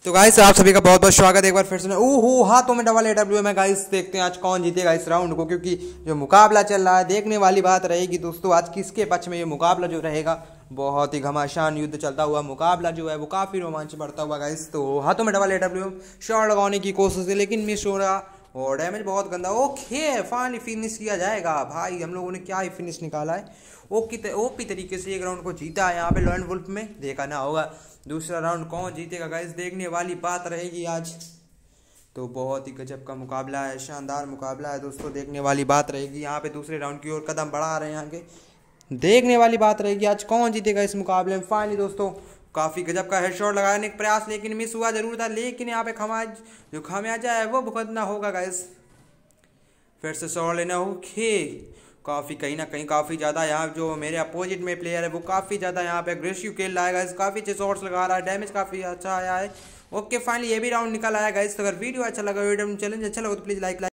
तो गाइस आप सभी का बहुत बहुत स्वागत है एक बार फिर से। ओहो हाथों में डबल AW में गाइस देखते हैं आज कौन जीतेगा इस राउंड को, क्योंकि जो मुकाबला चल रहा है देखने वाली बात रहेगी दोस्तों। आज किसके पक्ष में ये मुकाबला जो रहेगा, बहुत ही घमासान युद्ध चलता हुआ मुकाबला जो है वो काफी रोमांच बढ़ता हुआ गाइस। तो हाथों में डबल AW शॉट लगाने की कोशिश है लेकिन मिस हो रहा और डैमेज बहुत गंदा। ओके फाइनली फिनिश किया जाएगा भाई, हम लोगों ने क्या ही फिनिश निकाला है। ओपी तरीके से एक राउंड को जीता है यहाँ पे लॉयन वुल्फ में। देखा ना होगा दूसरा राउंड कौन जीतेगा गाइस, देखने वाली बात रहेगी आज। तो बहुत ही गजब का मुकाबला है, शानदार मुकाबला है दोस्तों, देखने वाली बात रहेगी। यहाँ पे दूसरे राउंड की ओर कदम बढ़ा रहे हैं आगे, देखने वाली बात रहेगी आज कौन जीतेगा इस मुकाबले में। फाइनली दोस्तों काफी गजब का हेडशॉट लगाने का प्रयास लेकिन मिस हुआ जरूर था, लेकिन यहाँ पे जो खामियाजा है वो भुगतना होगा गाइस। फिर से शॉट लेना होगा। काफ़ी कहीं ना कहीं काफ़ी ज़्यादा यहाँ जो मेरे अपोजिट में प्लेयर है वो काफ़ी ज़्यादा यहाँ पे अग्रेसिव खेल रहा है गाइस, काफ़ी अच्छे शॉट्स लगा रहा है, डैमेज काफ़ी अच्छा आया है। ओके फाइनली ये भी राउंड निकल आया गाइस। तो अगर वीडियो अच्छा लगा, वीडियो चैलेंज अच्छा लगा तो प्लीज़ लाइक